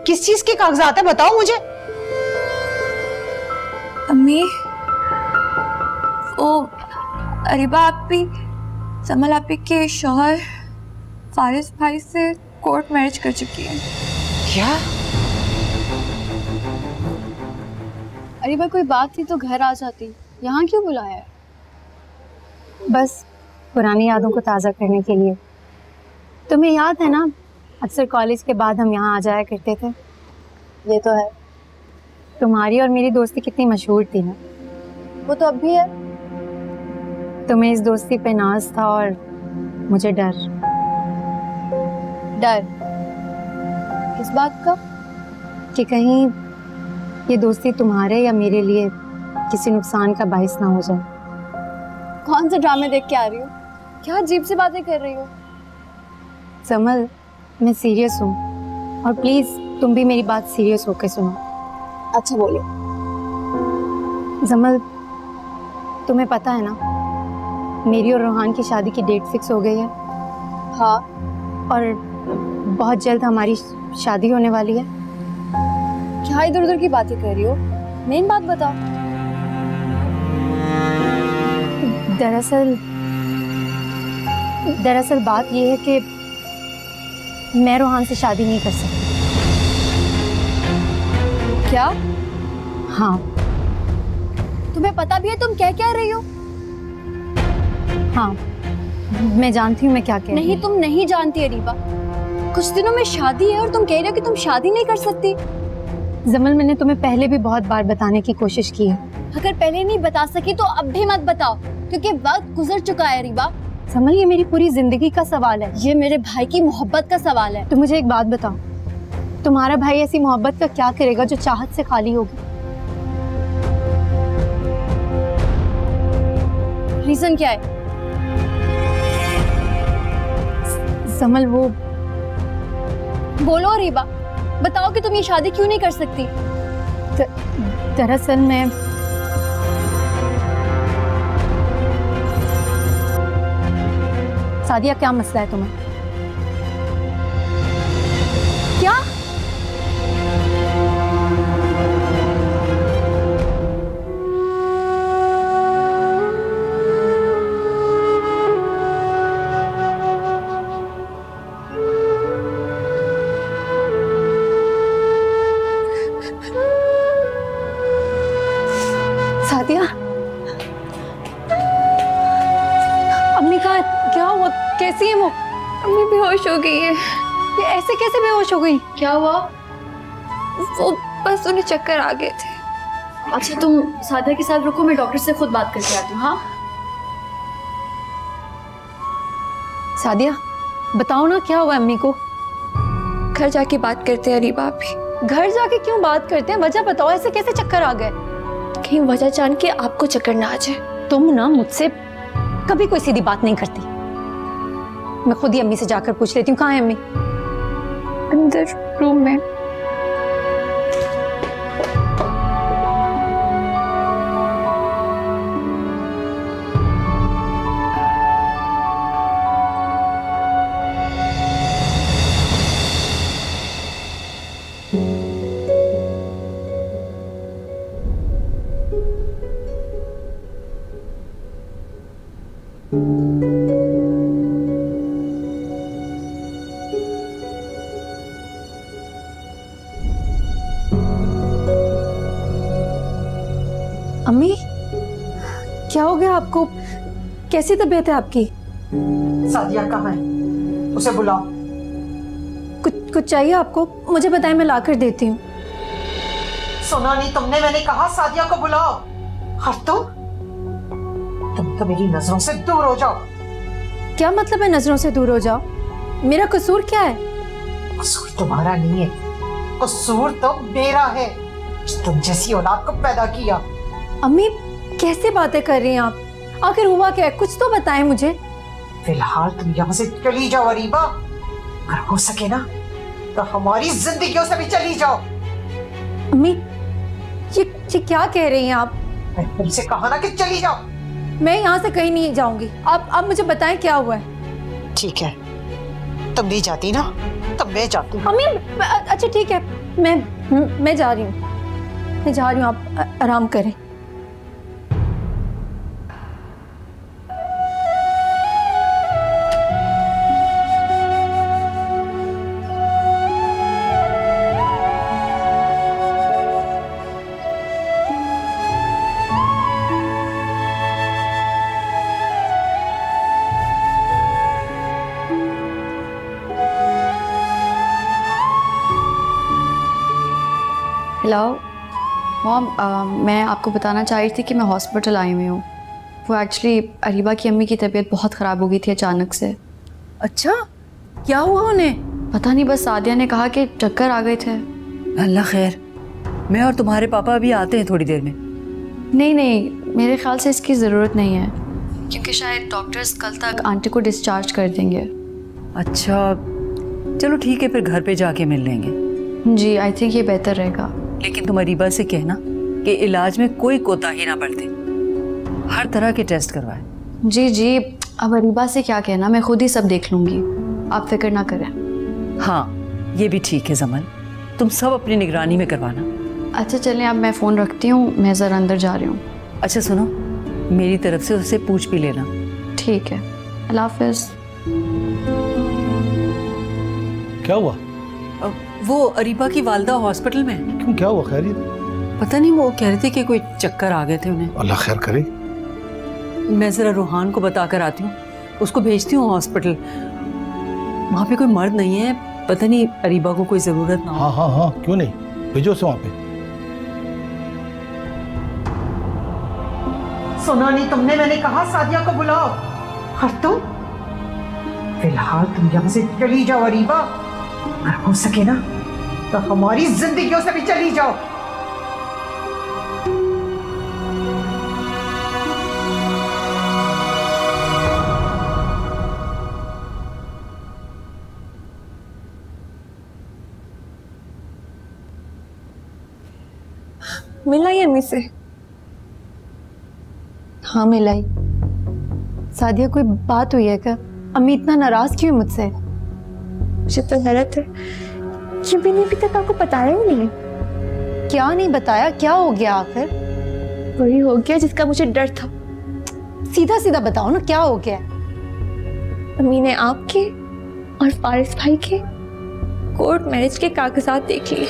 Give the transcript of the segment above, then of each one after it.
किस चीज के कागजात है बताओ मुझे। अम्मी, वो अरीबा आपी, समल आपी के शौहर फारिस भाई से कोर्ट मैरिज कर चुकी है। क्या? अरीबा कोई बात थी तो घर आ जाती, यहाँ क्यों बुलाया है? बस पुरानी यादों को ताज़ा करने के लिए। तुम्हें याद है ना, अक्सर कॉलेज के बाद हम यहाँ आ जाया करते थे। ये तो है। तुम्हारी और मेरी दोस्ती कितनी मशहूर थी ना। वो तो अब भी है। तुम्हें इस दोस्ती पे नाज था और मुझे डर। डर किस बात का? कि कहीं ये दोस्ती तुम्हारे या मेरे लिए किसी नुकसान का बाइस ना हो जाए। कौन से ड्रामे देख के आ रही हो? क्या अजीब सी बातें कर रही हो? समल, मैं सीरियस हूँ और प्लीज तुम भी मेरी बात सीरियस होकर सुनो। अच्छा बोलो। जमल, तुम्हें पता है ना, मेरी और रोहान की शादी की डेट फिक्स हो गई है। हाँ। और बहुत जल्द हमारी शादी होने वाली है। क्या इधर उधर की बातें कर रही हो? मेन बात बताओ। दरअसल बात यह है कि मैं रोहान से शादी नहीं कर सकती। क्या? हाँ। तुम्हें पता भी है तुम क्या रही हो? हाँ, मैं जानती हूँ मैं क्या कह रही हूँ। नहीं, तुम नहीं जानती अरीबा। कुछ दिनों में शादी है और तुम कह रहे हो कि तुम शादी नहीं कर सकती। जमल, मैंने तुम्हें पहले भी बहुत बार बताने की कोशिश की है। अगर पहले नहीं बता सकी तो अब भी मत बताओ, क्योंकि वक्त गुजर चुका है अरीबा। समझ, ये मेरी पूरी जिंदगी का सवाल है। ये मेरे भाई की मोहब्बत का सवाल है। तो मुझे एक बात बताओ, तुम्हारा भाई ऐसी मोहब्बत का क्या करेगा जो चाहत से खाली होगी? रीजन क्या है? समल, वो बोलो अरीबा, बताओ कि तुम ये शादी क्यों नहीं कर सकती? दरअसल मैं सादिया, क्या मसला है तुम्हें? क्या? सादिया, अम्मी का क्या हुआ? कैसी है वो? अम्मी बेहोश हो गई है। ये ऐसे कैसे बेहोश हो गई? क्या हुआ? वो बस उन्हें चक्कर आ गए थे। अच्छा, तुम सादिया के साथ रुको, मैं डॉक्टर से खुद बात करके आती हूँ। हाँ सादिया, बताओ ना क्या हुआ अम्मी को? घर जाके बात करते हैं अरीबा भी। घर जाके क्यों बात करते हैं? वजह बताओ, ऐसे कैसे चक्कर आ गए? कहीं वजह जान के आपको चक्कर ना आ जाए। तुम ना मुझसे कभी कोई सीधी बात नहीं करती। मैं खुद ही अम्मी से जाकर पूछ लेती हूँ। कहाँ है अम्मी? अंदर रूम में। अम्मी, क्या हो गया आपको? कैसी तबीयत है आपकी? सादिया कहाँ है? उसे बुलाओ। कुछ चाहिए आपको? मुझे बताएं, मैं लाकर देती हूँ। सुना नहीं तुमने? मैंने कहा सादिया को बुलाओ। और तुम तो मेरी नजरों से दूर हो जाओ। क्या मतलब है नजरों से दूर हो जाओ? मेरा कसूर क्या है? कसूर तुम्हारा नहीं है, कसूर तो मेरा है, तुम जैसी औलाद को पैदा किया। अम्मी, कैसे बातें कर रही हैं आप? आखिर हुआ क्या है? कुछ तो बताएं मुझे। फिलहाल तुम यहाँ से चली जाओ अरीबा। अगर हो सके ना तो हमारी जिंदगियों से भी चली जाओ। अम्मी, ये क्या कह रही हैं आप? मैं तुमसे कहा ना कि चली जाओ। मैं यहाँ से कहीं नहीं जाऊंगी। आप मुझे बताएं क्या हुआ है। ठीक है, तुम नहीं जाती ना तो मैं जाती हूँ। अम्मी अच्छा ठीक है, मैं जा रही हूँ, आप आराम करें। हेलो मॉम, मैं आपको बताना चाह रही थी कि मैं हॉस्पिटल आई हुई हूँ। वो एक्चुअली अरीबा की अम्मी की तबीयत बहुत ख़राब हो गई थी अचानक से। अच्छा, क्या हुआ उन्हें? पता नहीं, बस सादिया ने कहा कि चक्कर आ गए थे। अल्लाह खैर, मैं और तुम्हारे पापा अभी आते हैं थोड़ी देर में। नहीं, मेरे ख्याल से इसकी ज़रूरत नहीं है, क्योंकि शायद डॉक्टर्स कल तक आंटी को डिस्चार्ज कर देंगे। अच्छा चलो ठीक है, फिर घर पे जाके मिल लेंगे। जी, आई थिंक ये बेहतर रहेगा। लेकिन तुम अरीबा से कहना कि इलाज में कोई कोताही ना बरते, हर तरह के टेस्ट करवाएं। जी, अब अरीबा से क्या कहना, मैं खुद ही सब देख लूँगी, आप फिक्र ना करें। हाँ ये भी ठीक है जमल, तुम सब अपनी निगरानी में करवाना। अच्छा चलें, अब मैं फ़ोन रखती हूँ, मैं ज़रा अंदर जा रही हूँ। अच्छा सुनो, मेरी तरफ से उससे पूछ भी लेना। ठीक है, अल्लाह हाफ़िज़। क्या हुआ? वो अरीबा की वालदा हॉस्पिटल में। क्यों, क्या हुआ? खैरियत? पता नहीं, वो कह रहे थे कि कोई चक्कर आ गए थे उन्हें। अल्लाह खैर करे। मैं जरा रूहान को बता कर आती हूँ, उसको भेजती हूँ हॉस्पिटल। वहाँ पे कोई मर्द नहीं है, पता नहीं अरीबा को कोई जरूरत ना हो। हाँ क्यों नहीं, भेजो उसे वहाँ पे। सुना नहीं तुमने? मैंने कहा सादिया को बुलाओ। और तुम फिलहाल तुम यहाँ से चली जाओ अरीबा, अगर हो सके ना तो हमारी जिंदगियों से भी चली जाओ। मिला ही अम्मी से? हाँ मिला ही। सादिया कोई बात हुई है क्या? अम्मी इतना नाराज क्यों मुझसे? मुझे तो हैरत है कि मैंने अभी तक आपको बताया ही नहीं। क्या नहीं बताया? क्या हो गया आखिर? वही हो गया जिसका मुझे डर था। सीधा सीधा बताओ ना, क्या हो गया? अम्मी ने आपके और फारिस भाई के कोर्ट मैरिज के कागजात देख लिए।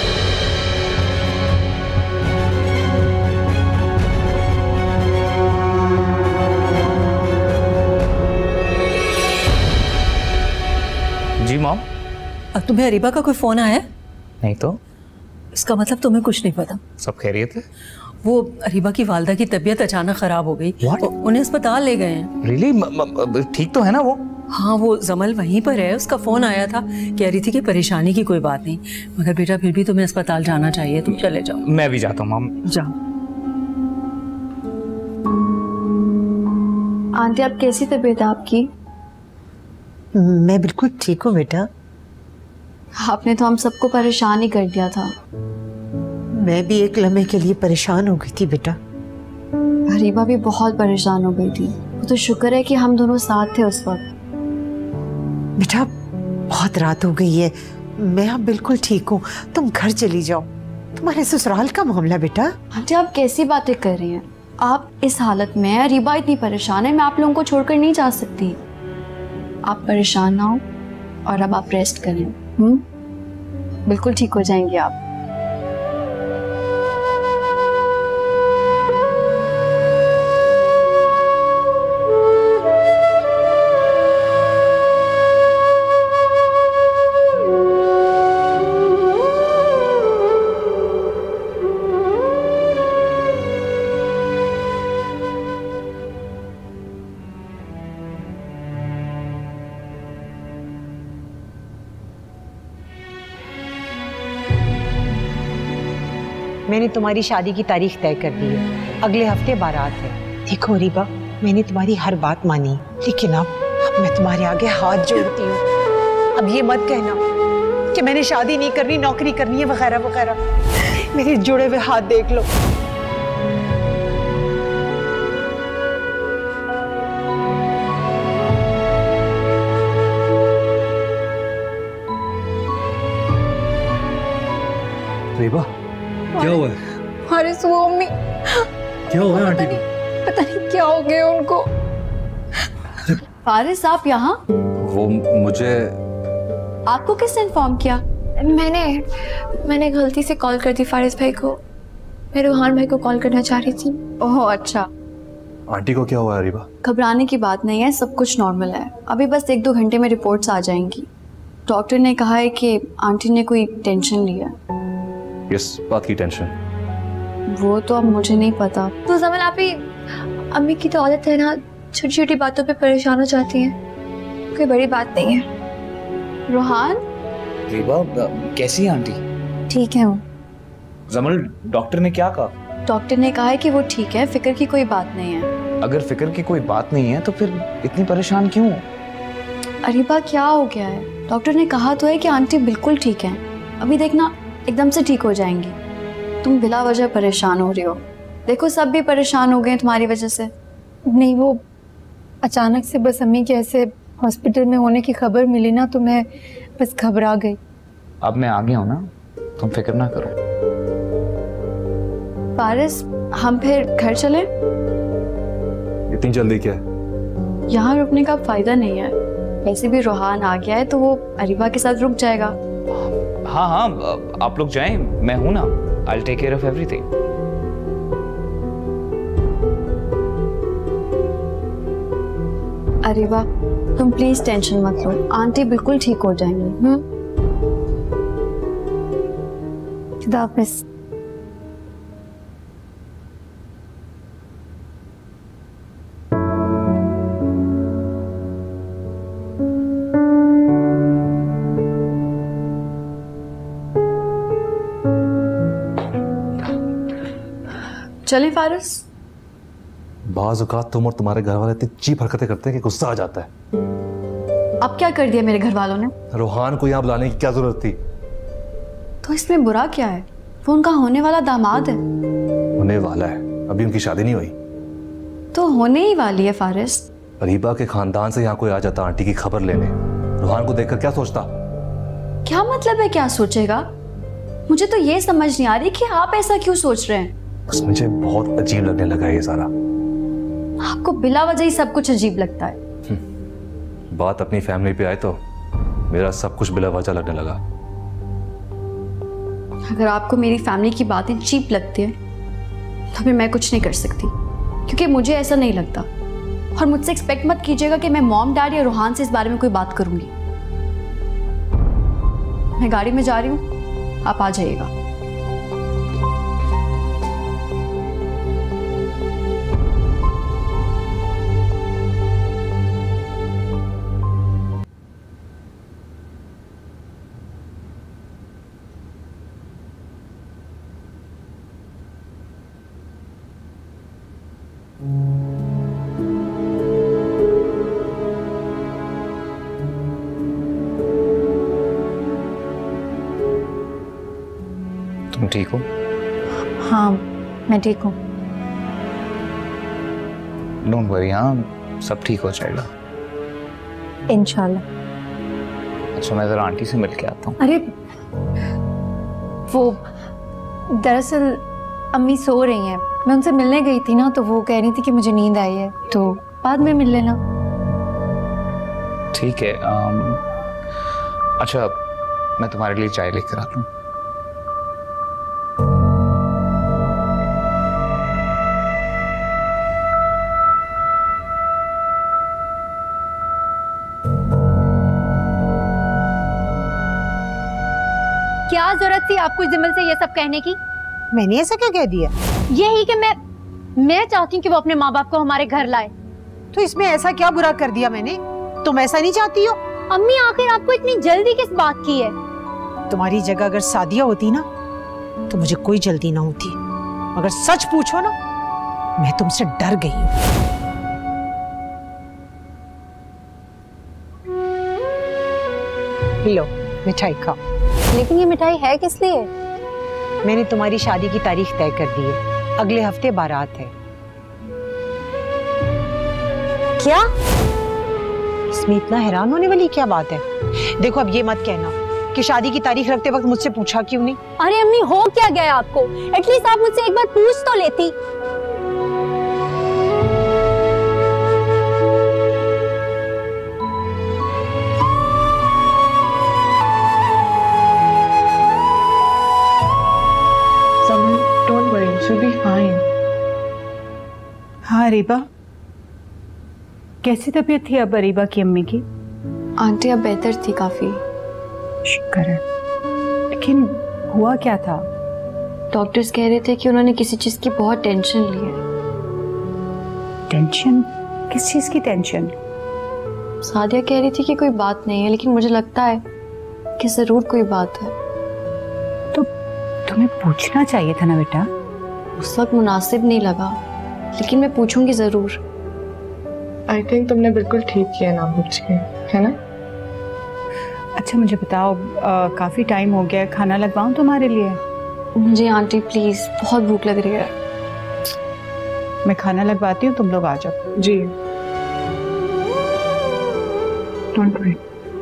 जी मॉम। अब तुम्हें अरीबा का कोई फोन आया? नहीं तो। इसका मतलब तुम्हें कुछ नहीं पता। सब खैरियत है? वो अरीबा की वालदा की तबीयत अचानक खराब हो गई। उन्हें अस्पताल ले गए हैं। रियली? ठीक तो है ना वो? हाँ वो जमल वहीं पर है, उसका फोन आया था, कह रही थी कि परेशानी की कोई बात नहीं, मगर बेटा फिर भी तुम्हें अस्पताल जाना चाहिए, तुम चले जाओ। मैं भी जाता हूँ मॉम। जाओ। आंटी आप कैसी तबीयत है आपकी? मैं बिल्कुल ठीक हूँ बेटा। आपने तो हम सबको परेशान ही कर दिया था। मैं भी एक लम्हे के लिए परेशान हो गई थी बेटा। अरीबा भी बहुत परेशान हो गई थी। वो तो शुक्र है कि हम दोनों साथ थे उस वक्त। बेटा बहुत रात हो गई है, मैं अब बिल्कुल ठीक हूँ, तुम घर चली जाओ। तुम्हारे ससुराल का मामला बेटा। आंटी आप कैसी बातें कर रही हैं? आप इस हालत में हैं, अरीबा इतनी परेशान है, मैं आप लोगों को छोड़कर नहीं जा सकती। आप परेशान ना हो और अब आप रेस्ट करें। बिल्कुल ठीक हो जाएंगे आप। मैंने तुम्हारी शादी की तारीख तय कर दी है, अगले हफ्ते बारात है। देखो रीबा, मैंने तुम्हारी हर बात मानी, लेकिन अब मैं तुम्हारे आगे हाथ जोड़ती हूँ। अब ये मत कहना कि मैंने शादी नहीं करनी, नौकरी करनी है वगैरह वगैरह। मेरे जुड़े हुए हाथ देख लो। रीबा, क्या हुआ है? फारिस, वो अम्मी क्या हुआ है आंटी को? पता नहीं क्या हो गया उनको। फारिस, आप यहाँ? वो मुझे आपको किसने इन्फॉर्म किया? मैंने गलती से कॉल कर दी फारिस भाई को। मैं रूहान भाई को कॉल करना चाह रही थी। ओह अच्छा। आंटी को क्या हुआ है रीबा? घबराने की बात नहीं है, सब कुछ नॉर्मल है। अभी बस 1-2 घंटे में रिपोर्ट्स आ जाएंगी। डॉक्टर ने कहा है कि आंटी ने कोई टेंशन लिया। किस बात की टेंशन? वो तो अब मुझे नहीं पता। तो जमल आप ही, अम्मी की तो आदत है ना, छोटी छोटी बातों पे परेशान हो जाती हैं। कोई बड़ी बात नहीं है। रोहान, रीबा कैसी है आंटी? ठीक है वो। जमल, डॉक्टर ने क्या कहा? डॉक्टर ने कहा है कि वो ठीक है, फिक्र की कोई बात नहीं है। अगर फिक्र की कोई बात नहीं है तो फिर इतनी परेशान क्यों हो? अरीबा, क्या हो गया है? डॉक्टर ने कहा तो है कि आंटी बिल्कुल ठीक है। अभी देखना एकदम से ठीक हो जाएंगी। तुम बिला वजह परेशान हो रही हो। देखो सब भी परेशान हो गए हैं तुम्हारी वजह से। नहीं, वो अचानक से बस अम्मी के ऐसे हॉस्पिटल में होने की खबर मिली ना, तो मैं बस घबरा गई। अब मैं आ गया हूँ ना, तुम फिक्र ना करो। फारिस, हम फिर घर चलें? इतनी जल्दी क्या है? यहाँ रुकने का फायदा नहीं है। वैसे भी रोहान आ गया है तो वो अरीबा के साथ रुक जाएगा। हाँ हाँ, आप लोग जाएं, मैं हूं ना। I'll take care of everything. Areeba, तुम प्लीज टेंशन मत लो, आंटी बिल्कुल ठीक हो जाएंगी। खुदा हाफिज़। चलें फारिस? बाज़ औक़ात तुम और तुम्हारे घर वाले इतनी चीप हरकतें करते हैं कि गुस्सा आ जाता है। अब क्या कर दिया मेरे घर वालों ने? रोहान को यहाँ बुलाने की क्या जरूरत थी? तो इसमें बुरा क्या है? वो उनका होने वाला दामाद है। होने वाला है, अभी उनकी शादी नहीं हुई। तो होने ही वाली है फारिस। रीबा के खानदान से यहाँ कोई आ जाता आंटी की खबर लेने, रोहान को देखकर क्या सोचता? क्या मतलब है क्या सोचेगा? मुझे तो ये समझ नहीं आ रही कि आप ऐसा क्यों सोच रहे हैं। बस मुझे बहुत अजीब लगने लगा है ये सारा। आपको बिला वजह ही सब कुछ अजीब लगता है। बात अपनी फैमिली पे आए तो मेरा सब कुछ बिला वजह लगने लगा। अगर आपको मेरी फैमिली की बातें चीप लगती है तो फिर मैं कुछ नहीं कर सकती, क्योंकि मुझे ऐसा नहीं लगता। और मुझसे एक्सपेक्ट मत कीजिएगा कि मैं मॉम डैड या रोहान से इस बारे में कोई बात करूंगी। मैं गाड़ी में जा रही हूँ, आप आ जाइएगा। तुम ठीक हो? हाँ, मैं ठीक हूँ। डोंट वरी, हाँ सब ठीक हो जाएगा इंशाल्लाह। अच्छा, मैं जरा आंटी से मिल के आता हूँ। अरे वो दरअसल अम्मी सो रही हैं, मैं उनसे मिलने गई थी ना, तो वो कह रही थी कि मुझे नींद आई है, तो बाद में मिल लेना। ठीक है। अच्छा, मैं तुम्हारे लिए चाय लेकर आता हूँ। क्या जरूरत थी आपको जिमल से ये सब कहने की? मैंने ऐसा क्या कह दिया? यही कि मैं चाहती हूँ कि वो अपने माँ बाप को हमारे घर लाए। तो इसमें ऐसा क्या बुरा कर दिया मैंने? तुम ऐसा नहीं चाहती हो? अम्मी, आखिर आपको इतनी जल्दी किस बात की है? तुम्हारी जगह अगर सादिया होती ना तो मुझे कोई जल्दी ना होती। अगर सच पूछो ना, मैं तुमसे डर गई हूँ। लो मिठाई खाओ। लेकिन ये मिठाई है किस लिए? मैंने तुम्हारी शादी की तारीख तय कर दी है, अगले हफ्ते बारात है। क्या? इसमें इतना हैरान होने वाली क्या बात है? देखो, अब ये मत कहना कि शादी की तारीख रखते वक्त मुझसे पूछा क्यों नहीं? अरे अम्मी, हो क्या गया आपको? एटलीस्ट आप मुझसे एक बार पूछ तो लेती। Don't worry, she'll be fine. हाँ अरीबा, कैसी तबीयत थी अब अरीबा की अम्मी की? आंटी अब बेहतर थी काफी। शुक्र है। लेकिन हुआ क्या था? डॉक्टर्स कह रहे थे कि उन्होंने किसी चीज की बहुत टेंशन ली है। टेंशन? किस चीज की टेंशन? सादिया कह रही थी कि कोई बात नहीं है, लेकिन मुझे लगता है कि जरूर कोई बात है। तो तुम्हें पूछना चाहिए था ना बेटा। उस वक्त मुनासिब नहीं लगा, लेकिन मैं पूछूंगी जरूर। I think तुमने बिल्कुल ठीक किया ना पूछ के, है ना? अच्छा मुझे बताओ, काफी टाइम हो गया, खाना लगवाऊं तुम्हारे लिए? मुझे आंटी प्लीज, बहुत भूख लग रही है। मैं खाना लगवाती हूँ, तुम लोग आ जाओ। जी। Don't worry.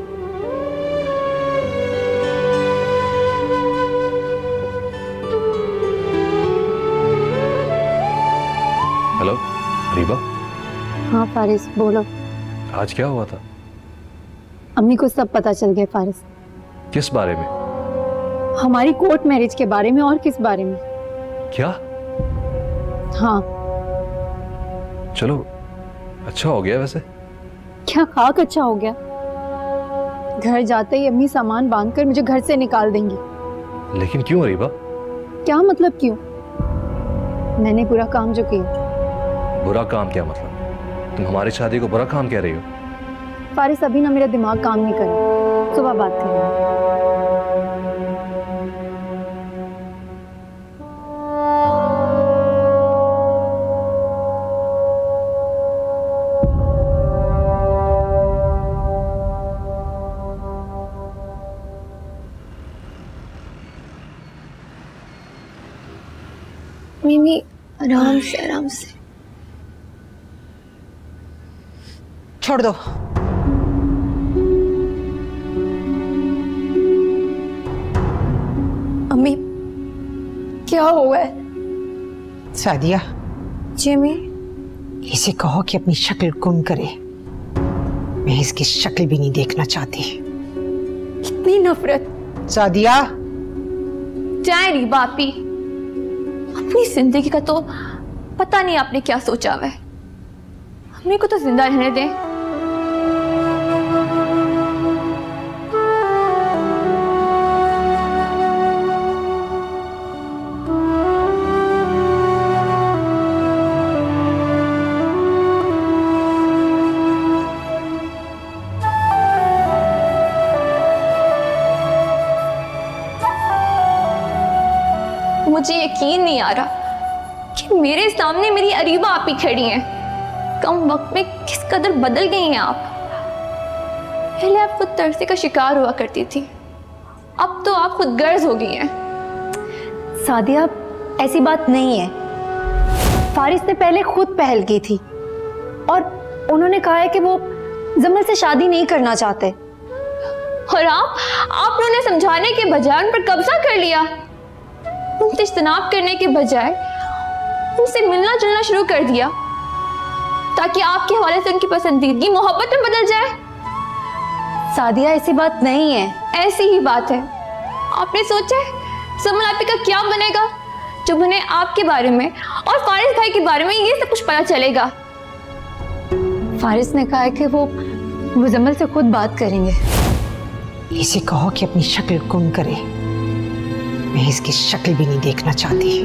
हेलो रीबा, हाँ फारिस, बोलो। आज क्या हुआ था? अम्मी को सब पता चल गया फारिस। किस बारे में? हमारी कोर्ट मैरिज के बारे में। और किस बारे में? क्या? हाँ। चलो अच्छा हो गया वैसे। क्या खाक अच्छा हो गया? घर जाते ही अम्मी सामान बांधकर मुझे घर से निकाल देंगी। लेकिन क्यों रीबा? क्या मतलब क्यों? मैंने बुरा काम जो किया। बुरा काम क्या मतलब? तुम हमारी शादी को बुरा काम कह रही हो? फारिस, अभी ना मेरा दिमाग काम नहीं कर रहा, सुबह बात करेंगे। मिमी, आराम से आराम से। छोड़ दो। अम्मी, क्या हुआ है? सादिया, जिमी, इसे कहो कि अपनी शक्ल गुम करे। मैं इसकी शक्ल भी नहीं देखना चाहती। इतनी नफरत। सादिया, जाए रीबा आपी, अपनी जिंदगी का तो पता नहीं आपने क्या सोचा हुआ है। अम्मी को तो जिंदा रहने दें। मुझे यकीन नहीं आ रहा कि मेरे सामने मेरी अरीबा आप ही खड़ी हैं। कम वक्त में किस कदर बदल गई हैं आप। पहले आप खुद तरसे का शिकार हुआ करती थी, अब तो आप खुद गर्ज हो गई हैं। सादिया, ऐसी बात नहीं है। फारिस ने पहले खुद पहल की थी और उन्होंने कहा है कि वो जमल से शादी नहीं करना चाहते। और आप उन्हें समझाने के बजाय उन पर कब्जा कर लिया। उनसे इज्तनाब करने के बजाय उनसे मिलना जुलना शुरू कर दिया, ताकि आपके हवाले से उनकी पसंदीदगी मोहब्बत में बदल जाए। सादिया, ऐसी बात नहीं है। ऐसी ही बात है। आपने सोचा है समल आपी का क्या बनेगा जब उन्हें आपके बारे में और फारिस भाई के बारे में ये सब कुछ पता चलेगा? फारिस ने कहा है कि वो जमल से खुद बात करेंगे। इसे कहो कि अपनी शक्ल गुम करे। मैं इसकी शक्ल भी नहीं देखना चाहती।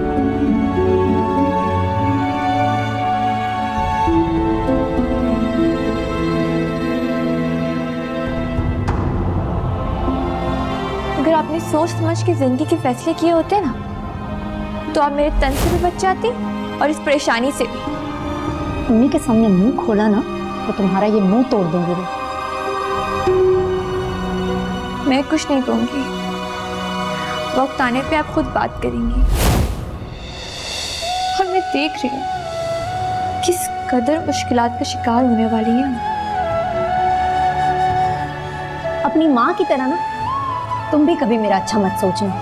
अगर आपने सोच समझ के जिंदगी के फैसले किए होते ना, तो आप मेरे तन से भी बच जाती और इस परेशानी से भी। मम्मी के सामने मुंह खोला ना तो तुम्हारा ये मुंह तोड़ दूंगी। मैं कुछ नहीं कहूंगी, वक्त आने पे आप खुद बात करेंगी। और मैं देख रही हूँ किस कदर मुश्किलात का शिकार होने वाली हैं। अपनी माँ की तरह ना तुम भी कभी मेरा अच्छा मत सोचना।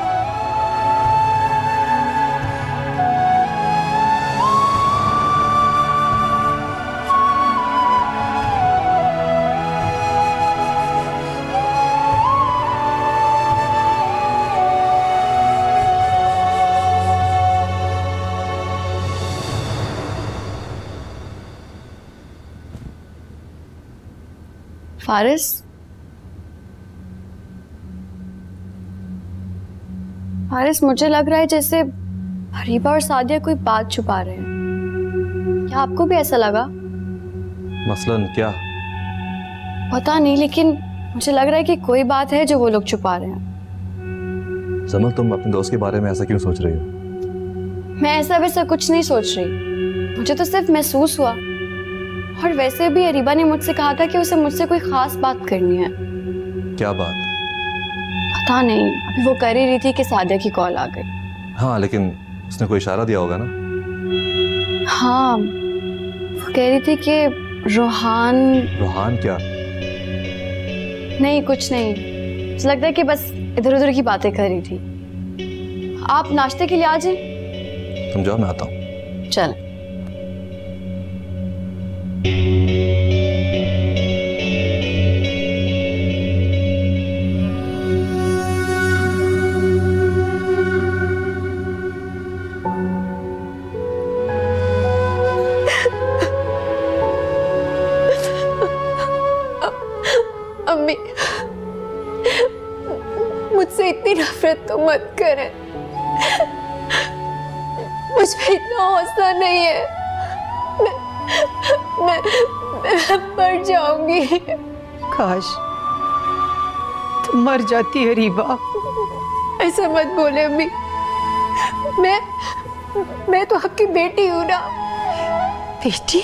फारिस, मुझे लग रहा है जैसे अरीबा और सादिया कोई बात छुपा रहे हैं। क्या आपको भी ऐसा लगा? मसलन क्या? पता नहीं, लेकिन मुझे लग रहा है कि कोई बात है जो वो लोग छुपा रहे हैं। जमल, तुम अपने दोस्त के बारे में ऐसा क्यों सोच रही हो? मैं ऐसा वैसा कुछ नहीं सोच रही, मुझे तो सिर्फ महसूस हुआ। और वैसे भी अरीबा ने मुझसे कहा था कि उसे मुझसे कोई खास बात करनी है। क्या बात? पता नहीं, अभी वो कर ही रही थी कि सादिया की कॉल आ गई। हाँ, लेकिन उसने कोई इशारा दिया होगा ना? हाँ, वो कह रही थी कि रोहान। रोहान क्या? नहीं, कुछ नहीं, मुझे लगता है कि बस इधर उधर की बातें कर रही थी। आप नाश्ते के लिए आ जाए। तुम जाओ, मैं आता हूँ। चल। अम्मी, मुझसे इतनी नफरत तो मत करें। मुझे इतना हौसला नहीं है। मैं मर जाऊंगी। काश तुम मर जाती अरीबा। ऐसा मत बोले अम्मी, मैं तो आपकी बेटी हूं ना। बेटी?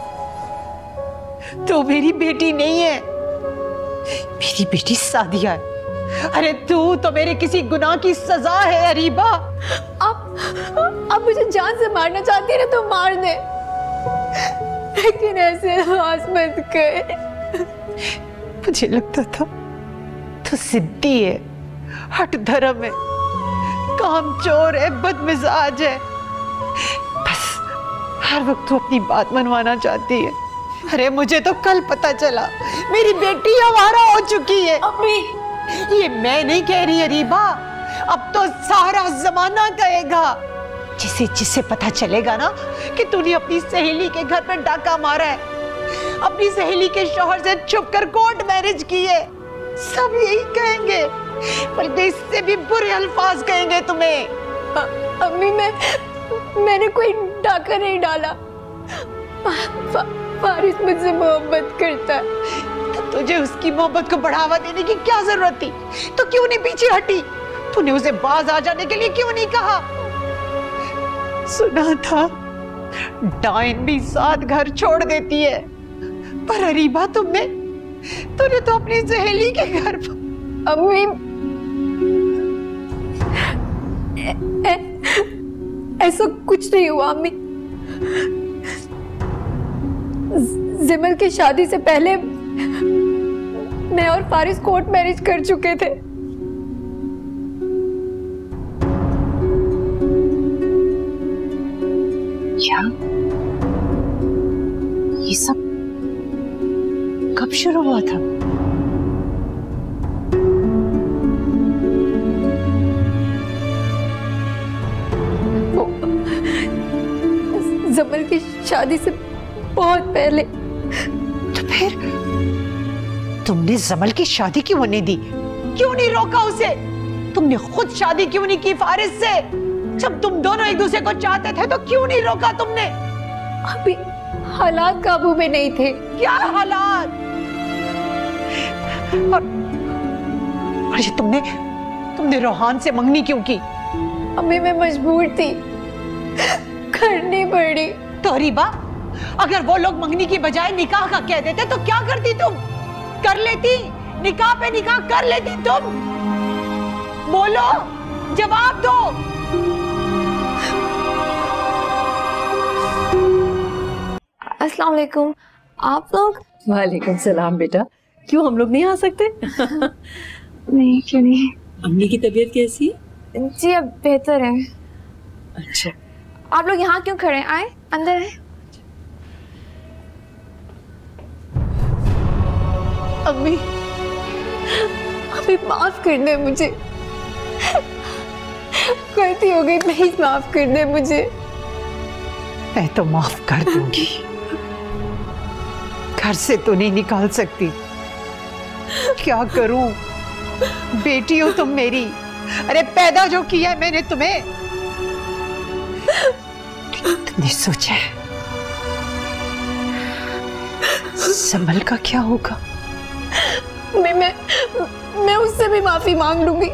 तो मेरी बेटी नहीं है, मेरी बेटी सादिया है। अरे तू तो मेरे किसी गुनाह की सजा है अरीबा। आप मुझे जान से मारना चाहती है ना तो मार दे, लेकिन ऐसे आवाज मत कर। मुझे लगता था तू सिद्धी है, हट धर्म है, कामचोर है, बदमिजाज है, बस हर वक्त तू अपनी बात मनवाना चाहती है। अरे मुझे तो कल पता चला मेरी बेटी आवारा हो चुकी है। अम्मी, ये मैं नहीं कह रही अरीबा, अब तो सारा जमाना कहेगा। जिसे पता चलेगा ना कि तूने अपनी सहेली के घर पर डाका मारा है, अपनी सहेली के शौहर से छुपकर कोर्ट मैरिज की है, सब यही कहेंगे, बल्कि इससे भी बुरे अल्फाज कहेंगे तुम्हें। अम्मी, मैंने कोई डाका नहीं डाला। फारिस मुझसे मोहब्बत करता है। तो तुझे उसकी मोहब्बत को बढ़ावा देने की क्या जरूरत थी? तो क्यों नहीं पीछे हटी? तूने उसे बाज आ जाने के लिए क्यों नहीं कहा? सुना था डाइन भी 7 घर छोड़ देती है, पर अरीबा तूने तो अपनी सहेली के घर पर। अम्मी, ऐसा कुछ नहीं हुआ अम्मी। जिमल की शादी से पहले मैं और फारिस कोर्ट मैरिज कर चुके थे। क्या? ये सब कब शुरू हुआ था? जमल की शादी से बहुत पहले। तो फिर तुमने जमल की शादी क्यों होने दी? क्यों नहीं रोका उसे? तुमने खुद शादी क्यों नहीं की फारिस से? जब तुम दोनों एक दूसरे को चाहते थे तो क्यों नहीं रोका तुमने? अभी हालात काबू में नहीं थे। क्या हालात? और ये तुमने रोहान से मंगनी क्यों की? अम्मी, मैं मजबूर थी, करनी पड़ी। तो अरीबा, अगर वो लोग मंगनी की बजाय निकाह का कह देते तो क्या करती तुम? कर लेती, निकाह पे निकाह कर लेती तुम? बोलो, जवाब दो। अस्सलाम वालेकुम। आप लोग? वालेकुम सलाम बेटा, क्यों हम लोग नहीं आ सकते? नहीं, क्यों नहीं। अम्मी की तबीयत कैसी है? जी अब बेहतर है। अच्छा, आप लोग यहाँ क्यों खड़े हैं? आए, अंदर आए। अम्मी, अभी माफ कर दे मुझे, गलती हो गई, प्लीज माफ कर दे मुझे। मैं तो माफ कर दूंगी, घर से तो नहीं निकाल सकती, क्या करूं? बेटी हो तुम मेरी, अरे पैदा जो किया है मैंने तुम्हें। तुमने सोचा है संभल का क्या होगा? मैं उससे भी माफी मांग लूंगी।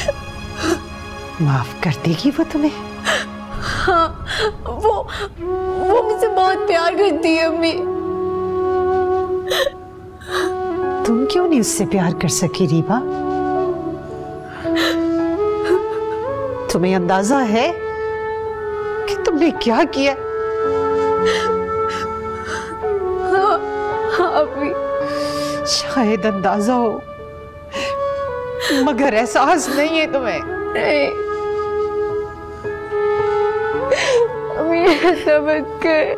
माफ कर देगी वो तुम्हें? हाँ, वो मुझसे बहुत प्यार करती है अम्मी। तुम क्यों नहीं उससे प्यार कर सकी रीबा? तुम्हें अंदाजा है कि तुमने क्या किया? हाँ अम्मी। शायद अंदाजा हो मगर एहसास नहीं है तुम्हें। नहीं अम्मी, ऐसा मत कर।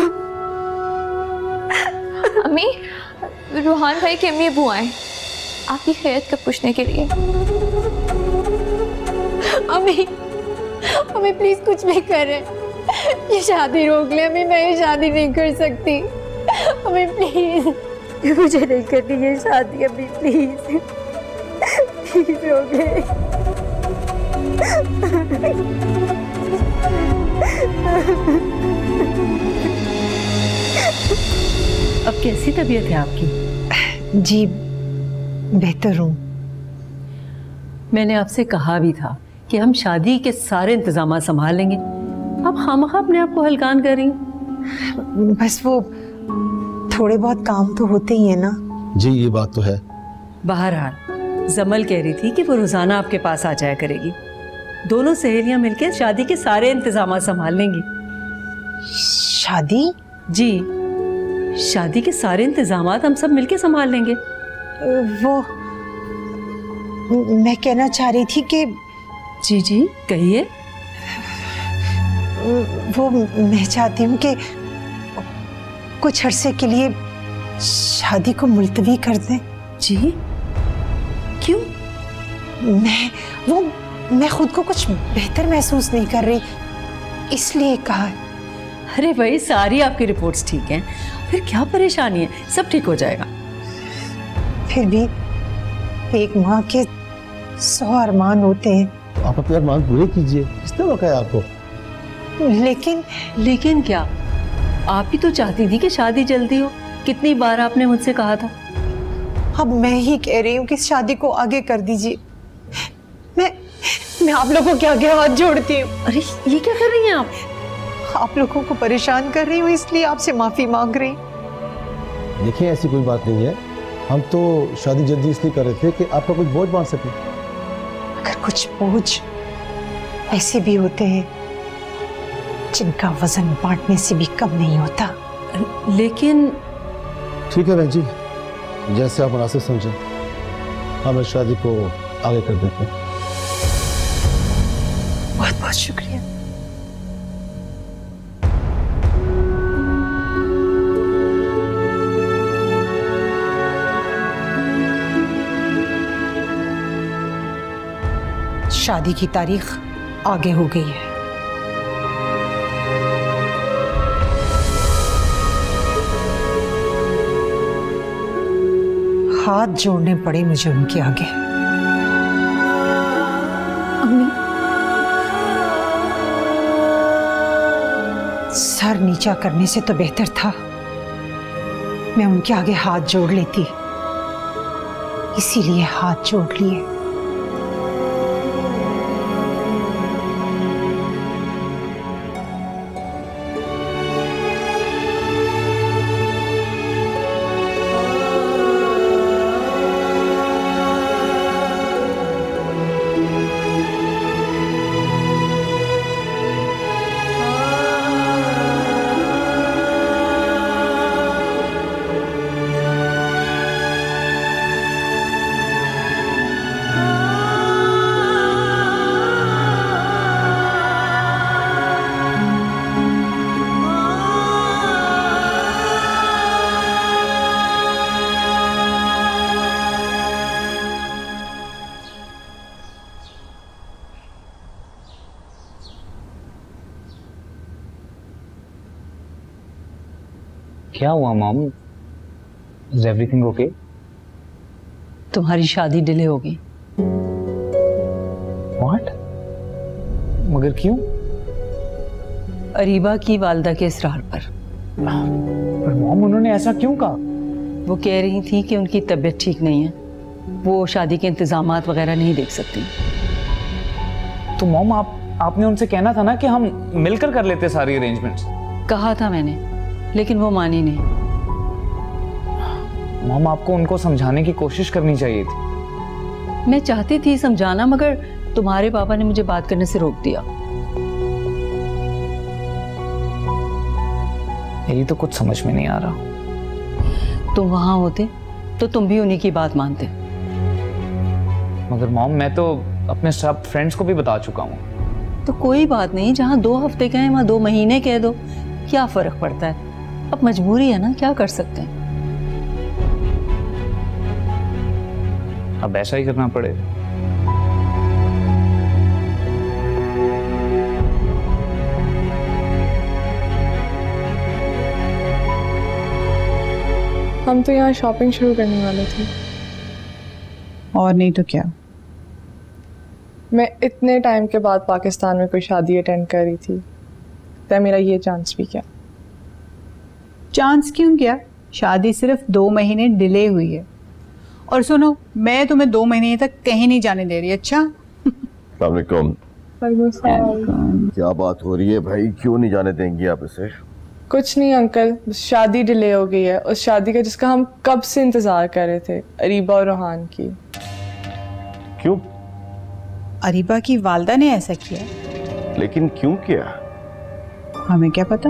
अम्मी, रूहान भाई की अम्मी अबू आए आपकी खैरियत का पूछने के लिए। अम्मी प्लीज कुछ भी करें, ये शादी रोक ले। अम्मी मैं ये शादी नहीं कर सकती। अम्मी प्लीज, मुझे नहीं करनी ये शादी। अम्मी प्लीज प्लीज रोक ले। अब कैसी तबीयत है आपकी? जी बेहतर हूँ। मैंने आपसे कहा भी था कि हम शादी के सारे इंतजाम संभाल लेंगे, अब हम अपने आप को हलकान कर रही हैं। बस वो थोड़े बहुत काम तो होते ही है ना। जी ये बात तो है। बहरहाल जमल कह रही थी कि वो रोजाना आपके पास आ जाया करेगी, दोनों सहेलियां मिलकर शादी के सारे इंतजाम संभाल लेंगी। शादी? जी, शादी के सारे इंतजाम हम सब मिलके संभाल लेंगे। वो मैं कहना चाह रही थी कि जी जी कहिए। वो मैं चाहती हूँ कि कुछ अरसे के लिए शादी को मुलतवी कर दें। जी क्यों? मैं खुद को कुछ बेहतर महसूस नहीं कर रही, इसलिए कहा। अरे भाई सारी आपकी रिपोर्ट्स ठीक हैं, फिर क्या परेशानी है, सब ठीक हो जाएगा। फिर भी एक माँ के 100 अरमान होते हैं। तो आप अपने अरमान पूरे कीजिए, किसने रोका है आपको? लेकिन क्या? आप ही तो चाहती थी कि शादी जल्दी हो, कितनी बार आपने मुझसे कहा था। अब मैं ही कह रही हूँ कि शादी को आगे कर दीजिए। मैं आप लोगों के आगे हाथ जोड़ती हूँ। अरे ये क्या कर रही हैं आप लोगों को परेशान कर रही हूँ, इसलिए आपसे माफी मांग रही हूँ। देखिए ऐसी कोई बात नहीं है, हम तो शादी जल्दी इसलिए कर रहे थे कि आपका कुछ बोझ बांध सके। अगर कुछ बोझ ऐसे भी होते हैं जिनका वजन बांटने से भी कम नहीं होता। लेकिन ठीक है बहन जी, जैसे आप मुनासिब समझें, हम इस शादी को आगे कर देते हैं। बहुत बहुत शुक्रिया। शादी की तारीख आगे हो गई है। हाथ जोड़ने पड़े मुझे उनके आगे। अम्मी, सर नीचा करने से तो बेहतर था मैं उनके आगे हाथ जोड़ लेती, इसीलिए हाथ जोड़ लिए। क्या हुआ मॉम? Is everything okay? तुम्हारी शादी डिले हो गई। व्हाट? मगर क्यों? अरीबा की वालदा के इसरार पर। पर मॉम, उन्होंने ऐसा क्यों कहा? वो कह रही थी कि उनकी तबीयत ठीक नहीं है, वो शादी के इंतजामात वगैरह नहीं देख सकती। तो मॉम, आपने उनसे कहना था ना कि हम मिलकर कर लेते सारी अरेंजमेंट्स। कहा था मैंने, लेकिन वो मानी नहीं। मॉम, आपको उनको समझाने की कोशिश करनी चाहिए थी। मैं चाहती थी समझाना, मगर तुम्हारे पापा ने मुझे बात करने से रोक दिया। मेरी तो कुछ समझ में नहीं आ रहा। तुम वहां होते तो तुम भी उन्हीं की बात मानते। मगर मॉम, मैं तो अपने सब फ्रेंड्स को भी बता चुका हूँ। तो कोई बात नहीं, जहाँ 2 हफ्ते कहें वहाँ 2 महीने कह दो, क्या फर्क पड़ता है? अब मजबूरी है ना, क्या कर सकते हैं। अब ऐसा ही करना पड़ेगा। हम तो यहाँ शॉपिंग शुरू करने वाले थे। और नहीं तो क्या। मैं इतने टाइम के बाद पाकिस्तान में कोई शादी अटेंड कर रही थी, तो मेरा ये चांस भी क्या? चांस क्यों क्या? शादी सिर्फ 2 महीने डिले हुई है। और सुनो, मैं तुम्हें 2 महीने तक कहीं नहीं जाने दे रही। अच्छा? अस्सलाम वालेकुम। क्या बात हो रही है भाई, क्यों नहीं जाने देंगी आप इसे? कुछ नहीं अंकल, शादी डिले हो गई है, उस शादी का जिसका हम कब से इंतजार कर रहे थे, अरीबा और रोहान की। क्यों? अरीबा की वालदा ने ऐसा किया। लेकिन क्यों किया? हमें क्या पता।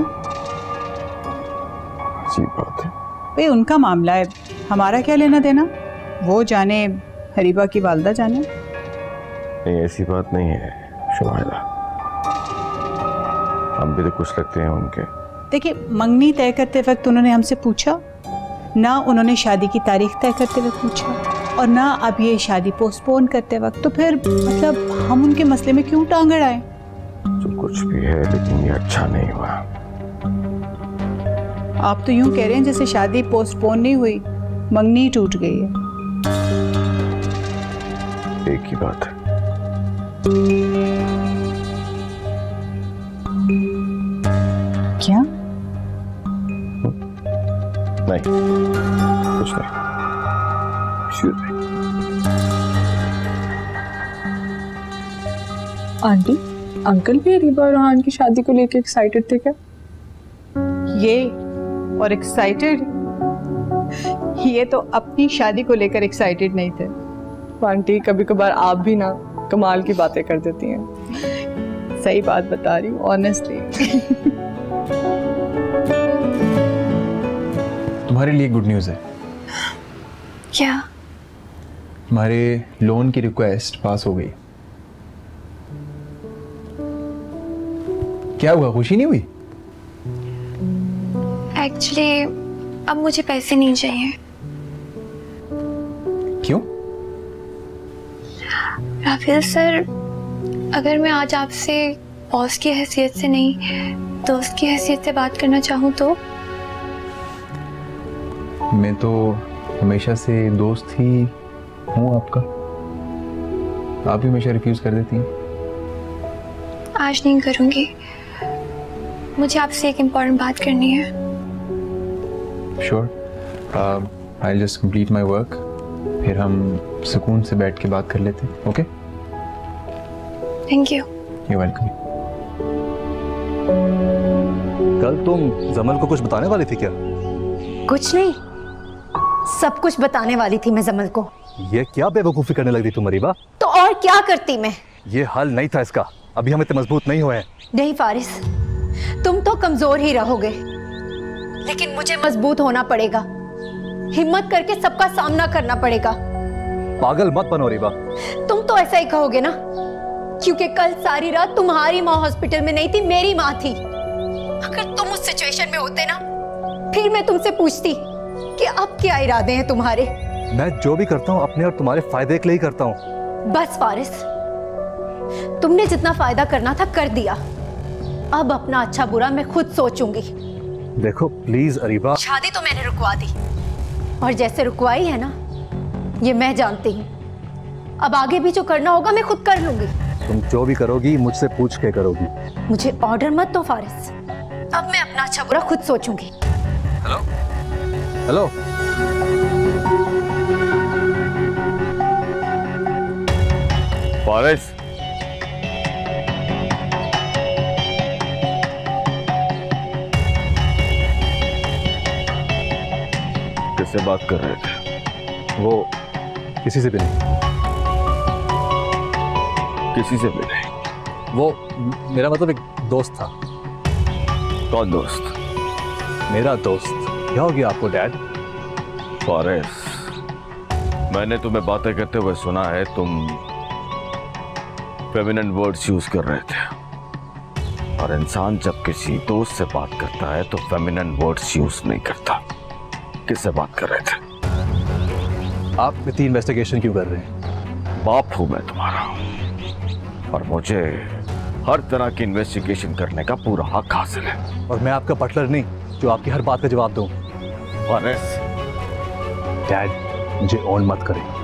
अच्छी बात है भाई, उनका मामला है, हमारा क्या लेना देना। वो जाने, अरीबा की वालदा जाने। नहीं, ऐसी बात नहीं है शुमाइला, हम भी तो कुछ लगते हैं उनके। देखिए, मंगनी तय करते वक्त उन्होंने हमसे पूछा ना, उन्होंने शादी की तारीख तय करते वक्त पूछा, और ना अब ये शादी पोस्टपोन करते वक्त। तो फिर मतलब हम उनके मसले में क्यों टांग अड़ाएं? जो कुछ भी है, लेकिन ये अच्छा नहीं हुआ। आप तो यूं कह रहे हैं जैसे शादी पोस्टपोन नहीं हुई, मंगनी टूट गई है। एक ही बात है। क्या? नहीं, कुछ नहीं। आंटी, अंकल भी अरीबा और रोहान की शादी को लेकर एक्साइटेड थे क्या? ये और एक्साइटेड? ये तो अपनी शादी को लेकर एक्साइटेड नहीं थे। आंटी, कभी कभार आप भी ना कमाल की बातें कर देती हैं। सही बात बता रही हूँ, ऑनेस्टली। तुम्हारे लिए गुड न्यूज़ है। क्या? हमारे लोन की रिक्वेस्ट पास हो गई। क्या हुआ, खुशी नहीं हुई? एक्चुअली अब मुझे पैसे नहीं चाहिए। क्यों? राफेल सर, अगर मैं आज आपसे बॉस की हैसियत से नहीं, दोस्त की हैसियत से बात करना चाहूँ तो? मैं तो हमेशा से दोस्त ही हूँ आपका, आप भी हमेशा रिफ्यूज कर देती हैं। आज नहीं करूँगी, मुझे आपसे एक इम्पोर्टेंट बात करनी है। Sure, I just complete my work, फिर हम सुकून से बैठ के बात कर लेते हैं। Okay? Thank you. You welcome. कल तुम जमल को कुछ बताने वाली थी क्या? कुछ नहीं, सब कुछ बताने वाली थी मैं जमल को। ये क्या बेवकूफी करने लगी तुम अरीबा? तो और क्या करती मैं? ये हाल नहीं था इसका, अभी हम इतने मजबूत नहीं हुए हैं। नहीं फारिस, तुम तो कमजोर ही रहोगे, लेकिन मुझे मजबूत होना पड़ेगा, हिम्मत करके सबका सामना करना पड़ेगा। पागल मत बनो अरीबा। तुम तो ऐसा ही कहोगे ना, क्योंकि कल सारी रात तुम्हारी माँ हॉस्पिटल में नहीं थी, मेरी माँ थी। अगर तुम उस सिचुएशन में होते ना, फिर मैं तुमसे पूछती कि अब क्या इरादे हैं तुम्हारे। मैं जो भी करता हूँ अपने और तुम्हारे फायदे के लिए ही करता हूँ। बस फारिस, तुमने जितना फायदा करना था कर दिया। अब अपना अच्छा बुरा मैं खुद सोचूंगी। देखो प्लीज अरीबा। शादी तो मैंने रुकवा दी, और जैसे रुकवाई है ना, ये मैं जानती हूँ। अब आगे भी जो करना होगा मैं खुद कर लूंगी। तुम जो भी करोगी मुझसे पूछ के करोगी। मुझे ऑर्डर मत दो फारिस, अब मैं अपना अच्छा बुरा खुद सोचूंगी। हेलो हेलो, फारिस, किससे बात कर रहे थे? वो किसी से भी नहीं। किसी से भी नहीं? वो मेरा मतलब एक दोस्त था। कौन दोस्त? मेरा दोस्त। क्या हो गया आपको डैड? फारिस, मैंने तुम्हें बातें करते हुए सुना है, तुम फेमिनिन वर्ड्स यूज कर रहे थे, और इंसान जब किसी दोस्त से बात करता है तो फेमिनिन वर्ड्स यूज नहीं करता। किससे बात कर रहे थे? आप इतनी इन्वेस्टिगेशन क्यों कर रहे हैं? बाप हूं मैं तुम्हारा, और मुझे हर तरह की इन्वेस्टिगेशन करने का पूरा हक हासिल है। और मैं आपका बटलर नहीं जो आपकी हर बात का जवाब दूं। फारिस, डैड मुझे ऑन मत करें।